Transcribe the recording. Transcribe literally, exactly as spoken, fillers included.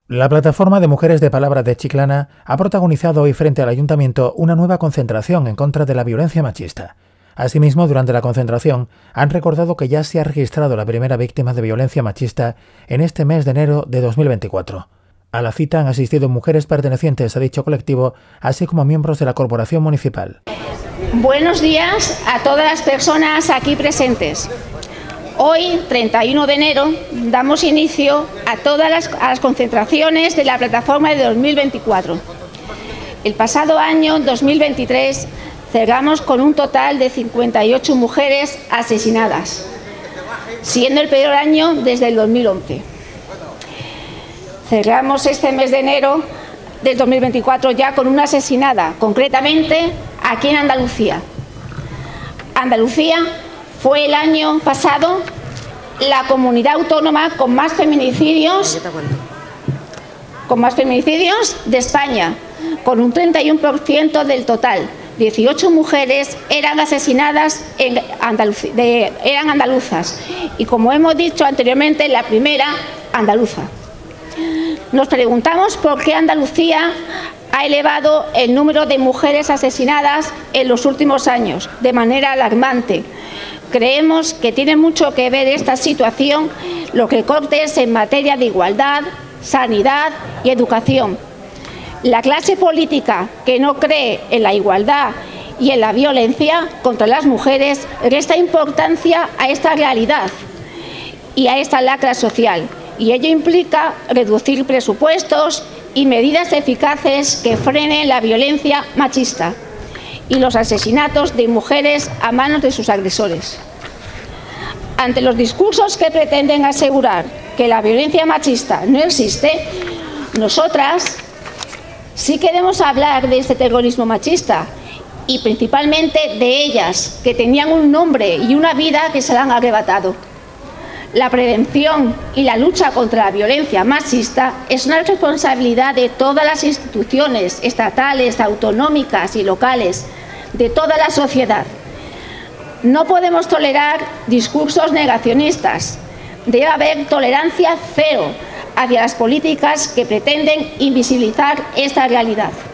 La plataforma de mujeres de Palabra de Chiclana ha protagonizado hoy frente al Ayuntamiento una nueva concentración en contra de la violencia machista. Asimismo, durante la concentración han recordado que ya se ha registrado la primera víctima de violencia machista en este mes de enero de dos mil veinticuatro. A la cita han asistido mujeres pertenecientes a dicho colectivo, así como miembros de la corporación municipal. Buenos días a todas las personas aquí presentes. Hoy, treinta y uno de enero, damos inicio a todas las, a las concentraciones de la plataforma de dos mil veinticuatro. El pasado año, dos mil veintitrés, cerramos con un total de cincuenta y ocho mujeres asesinadas, siendo el peor año desde el dos mil once. Cerramos este mes de enero del dos mil veinticuatro ya con una asesinada, concretamente aquí en Andalucía. Andalucía fue el año pasado la comunidad autónoma con más feminicidios, con más feminicidios de España, con un treinta y uno por ciento del total. dieciocho mujeres eran asesinadas en Andalucía, de, eran andaluzas y, como hemos dicho anteriormente, la primera andaluza. Nos preguntamos por qué Andalucía ha elevado el número de mujeres asesinadas en los últimos años de manera alarmante. Creemos que tiene mucho que ver esta situación los recortes en materia de igualdad, sanidad y educación. La clase política que no cree en la igualdad y en la violencia contra las mujeres resta importancia a esta realidad y a esta lacra social, y ello implica reducir presupuestos y medidas eficaces que frenen la violencia machista y los asesinatos de mujeres a manos de sus agresores. Ante los discursos que pretenden asegurar que la violencia machista no existe, nosotras sí queremos hablar de este terrorismo machista y principalmente de ellas, que tenían un nombre y una vida que se la han arrebatado. La prevención y la lucha contra la violencia machista es una responsabilidad de todas las instituciones estatales, autonómicas y locales, de toda la sociedad. No podemos tolerar discursos negacionistas. Debe haber tolerancia cero hacia las políticas que pretenden invisibilizar esta realidad.